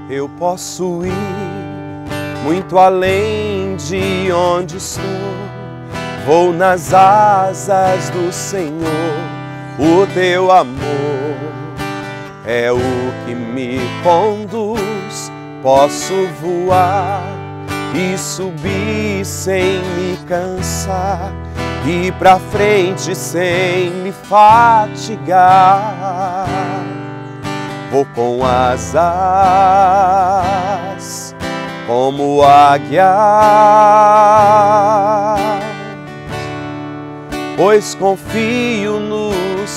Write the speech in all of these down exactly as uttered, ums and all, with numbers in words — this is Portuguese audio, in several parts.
Eu posso ir muito além de onde estou. Vou nas asas do Senhor. O teu amor é o que me conduz. Posso voar e subir sem me cansar, ir pra frente sem me fatigar. Vou com asas como águia, pois confio no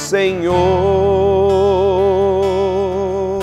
Senhor.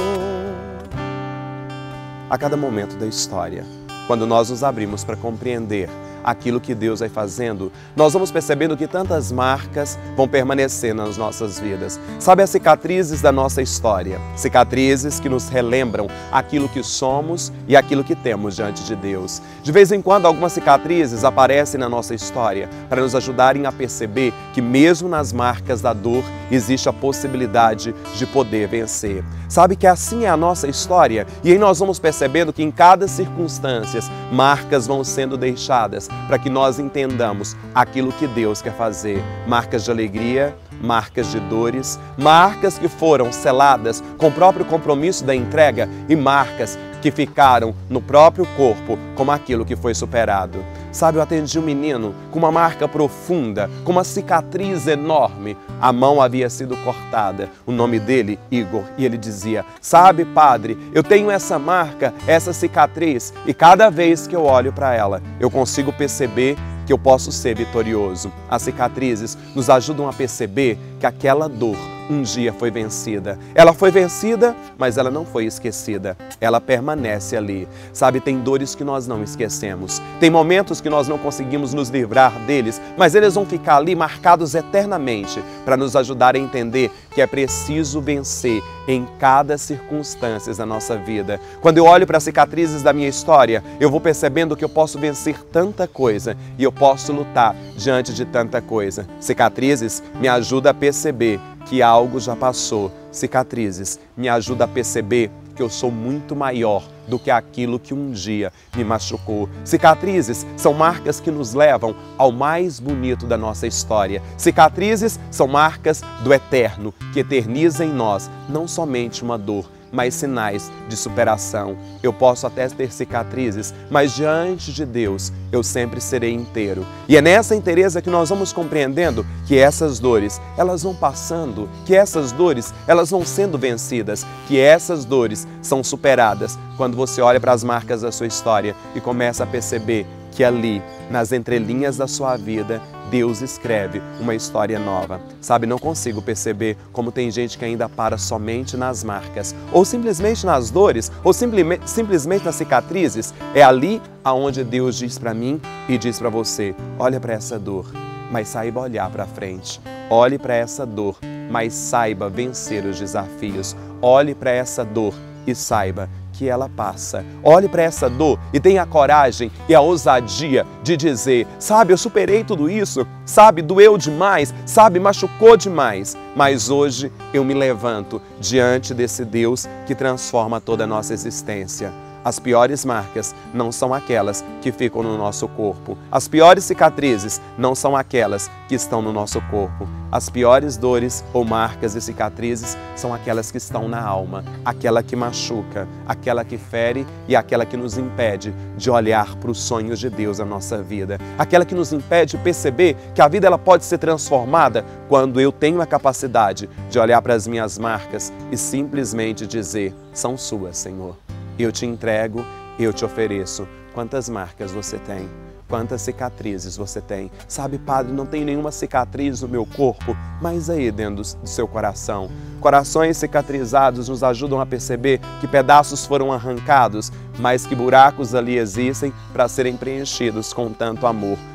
A cada momento da história, quando nós nos abrimos para compreender aquilo que Deus vai fazendo, nós vamos percebendo que tantas marcas vão permanecer nas nossas vidas. Sabe, as cicatrizes da nossa história, cicatrizes que nos relembram aquilo que somos e aquilo que temos diante de Deus. De vez em quando, algumas cicatrizes aparecem na nossa história para nos ajudarem a perceber que mesmo nas marcas da dor existe a possibilidade de poder vencer. Sabe que assim é a nossa história, e aí nós vamos percebendo que em cada circunstância marcas vão sendo deixadas para que nós entendamos aquilo que Deus quer fazer. Marcas de alegria, marcas de dores, marcas que foram seladas com o próprio compromisso da entrega e marcas que ficaram no próprio corpo como aquilo que foi superado. Sabe, eu atendi um menino com uma marca profunda, com uma cicatriz enorme. A mão havia sido cortada. O nome dele, Igor, e ele dizia: sabe, padre, eu tenho essa marca, essa cicatriz, e cada vez que eu olho para ela, eu consigo perceber que eu posso ser vitorioso. As cicatrizes nos ajudam a perceber que aquela dor um dia foi vencida. Ela foi vencida, mas ela não foi esquecida. Ela permanece ali. Sabe, tem dores que nós não esquecemos. Tem momentos que nós não conseguimos nos livrar deles, mas eles vão ficar ali marcados eternamente para nos ajudar a entender que é preciso vencer em cada circunstância da nossa vida. Quando eu olho para as cicatrizes da minha história, eu vou percebendo que eu posso vencer tanta coisa e eu posso lutar diante de tanta coisa. Cicatrizes me ajudam a perceber que algo já passou. Cicatrizes me ajudam a perceber que eu sou muito maior do que aquilo que um dia me machucou. Cicatrizes são marcas que nos levam ao mais bonito da nossa história. Cicatrizes são marcas do eterno, que eterniza em nós não somente uma dor, mas sinais de superação. Eu posso até ter cicatrizes, mas diante de Deus eu sempre serei inteiro. E é nessa inteireza que nós vamos compreendendo que essas dores, elas vão passando, que essas dores, elas vão sendo vencidas, que essas dores são superadas quando você olha para as marcas da sua história e começa a perceber que ali, nas entrelinhas da sua vida, Deus escreve uma história nova. Sabe, não consigo perceber como tem gente que ainda para somente nas marcas, ou simplesmente nas dores, ou simplesmente, simplesmente nas cicatrizes. É ali aonde Deus diz para mim e diz para você: olha para essa dor, mas saiba olhar para frente. Olhe para essa dor, mas saiba vencer os desafios. Olhe para essa dor e saiba que ela passa. Olhe para essa dor e tenha a coragem e a ousadia de dizer: sabe, eu superei tudo isso, sabe, doeu demais, sabe, machucou demais, mas hoje eu me levanto diante desse Deus que transforma toda a nossa existência. As piores marcas não são aquelas que ficam no nosso corpo. As piores cicatrizes não são aquelas que estão no nosso corpo. As piores dores ou marcas e cicatrizes são aquelas que estão na alma, aquela que machuca, aquela que fere e aquela que nos impede de olhar para os sonhos de Deus na nossa vida. Aquela que nos impede de perceber que a vida ela pode ser transformada quando eu tenho a capacidade de olhar para as minhas marcas e simplesmente dizer: são suas, Senhor. Eu te entrego, eu te ofereço. Quantas marcas você tem? Quantas cicatrizes você tem? Sabe, padre, não tem nenhuma cicatriz no meu corpo, mas aí dentro do seu coração. Corações cicatrizados nos ajudam a perceber que pedaços foram arrancados, mas que buracos ali existem para serem preenchidos com tanto amor.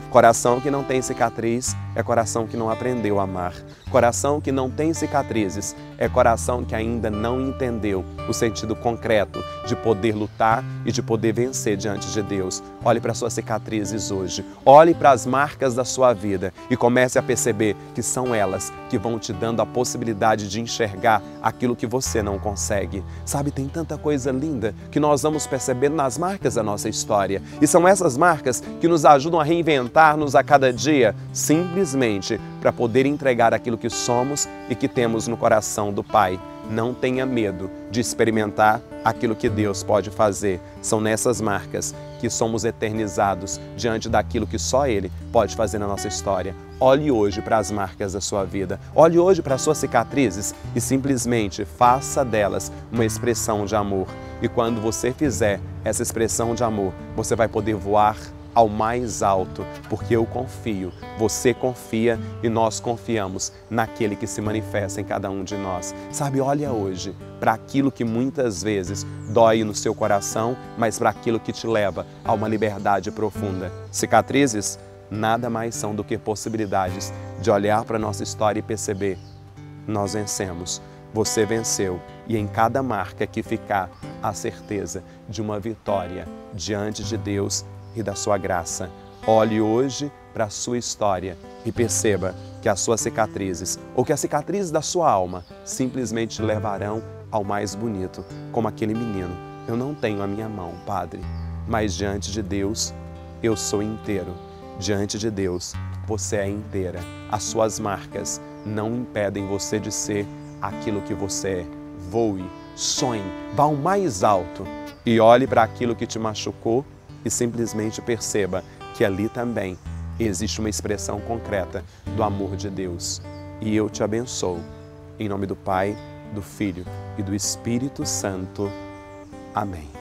Coração que não tem cicatriz é coração que não aprendeu a amar. Coração que não tem cicatrizes é coração que ainda não entendeu o sentido concreto de poder lutar e de poder vencer diante de Deus. Olhe para suas cicatrizes hoje, olhe para as marcas da sua vida e comece a perceber que são elas que vão te dando a possibilidade de enxergar aquilo que você não consegue. Sabe, tem tanta coisa linda que nós vamos percebendo nas marcas da nossa história. E são essas marcas que nos ajudam a reinventar-nos a cada dia, simplesmente para poder entregar aquilo que somos e que temos no coração do Pai. Não tenha medo de experimentar aquilo que Deus pode fazer. São nessas marcas que somos eternizados diante daquilo que só Ele pode fazer na nossa história. Olhe hoje para as marcas da sua vida, olhe hoje para as suas cicatrizes e simplesmente faça delas uma expressão de amor. E quando você fizer essa expressão de amor, você vai poder voar ao mais alto, porque eu confio, você confia e nós confiamos naquele que se manifesta em cada um de nós. Sabe, olha hoje para aquilo que muitas vezes dói no seu coração, mas para aquilo que te leva a uma liberdade profunda. Cicatrizes nada mais são do que possibilidades de olhar para a nossa história e perceber: nós vencemos, você venceu, e em cada marca que ficar, a certeza de uma vitória diante de Deus e da sua graça. Olhe hoje para a sua história e perceba que as suas cicatrizes, ou que as cicatrizes da sua alma, simplesmente te levarão ao mais bonito, como aquele menino. Eu não tenho a minha mão, Padre, mas diante de Deus eu sou inteiro. Diante de Deus você é inteira. As suas marcas não impedem você de ser aquilo que você é. Voe, sonhe, vá ao mais alto e olhe para aquilo que te machucou e simplesmente perceba que ali também existe uma expressão concreta do amor de Deus. E eu te abençoo. Em nome do Pai, do Filho e do Espírito Santo. Amém.